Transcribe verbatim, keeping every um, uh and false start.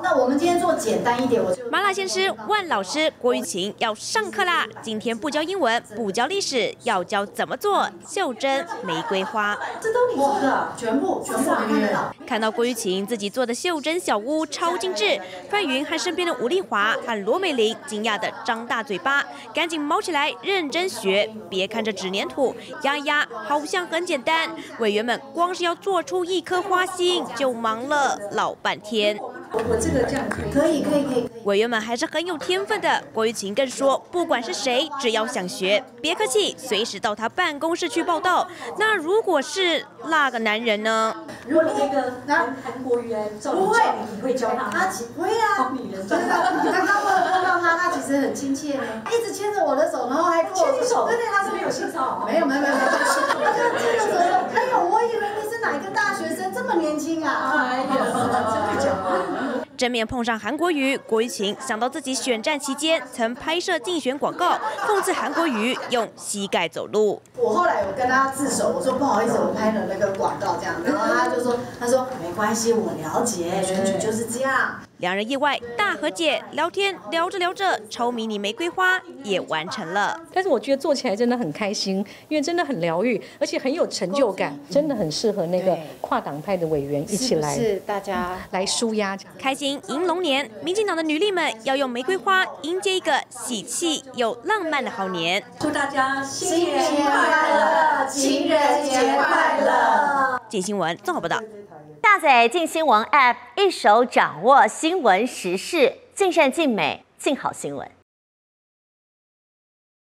那我们今天做简单一点，我就麻辣鲜师万老师郭玉琴要上课啦！今天不教英文，不教历史，要教怎么做袖珍玫瑰花。 这都你做的，全部全部看得到。 看到郭玉琴自己做的袖珍小屋超精致，范云和身边的吴丽华和罗美玲惊讶的张大嘴巴，赶紧毛起来认真学。别看这纸黏土压一压，好像很简单，委员们光是要做出一颗花心就忙了老半天。 我这个这样可以，可以，可以，可以。 委员们还是很有天分的。郭玉琴更说，不管是谁，只要想学，别客气，随时到他办公室去报道。那如果是那个男人呢？ 如果那个韩韩国员赵不会，你会教他？他不会啊。真的，刚刚我碰到他，他其实很亲切呢，一直牵着我的手，然后还跟我牵你手。对对，他是没有性骚扰。没有没有没有，他就牵着手说：“哎呦，我以为你是哪一个大学生，这么年轻啊！”哎呀，真会讲话。 正面碰上韩国瑜，郭玉琴想到自己选战期间曾拍摄竞选广告，讽刺韩国瑜用膝盖走路。 我后来有跟他自首，我说不好意思，我拍了那个广告这样，然后他就说，他说没关系，我了解，选举就是这样。 两人意外大和解，聊天聊着聊着，超迷你玫瑰花也完成了。 但是我觉得做起来真的很开心，因为真的很疗愈，而且很有成就感，真的很适合那个跨党派的委员一起来， 是大家来抒压。 开心迎龙年，民进党的女力们要用玫瑰花迎接一个喜气又浪漫的好年。 祝大家新年快乐，情人节快乐。 镜新闻综合报道。 下载镜新闻 App， 一手掌握新闻时事，尽善尽美，尽好新闻。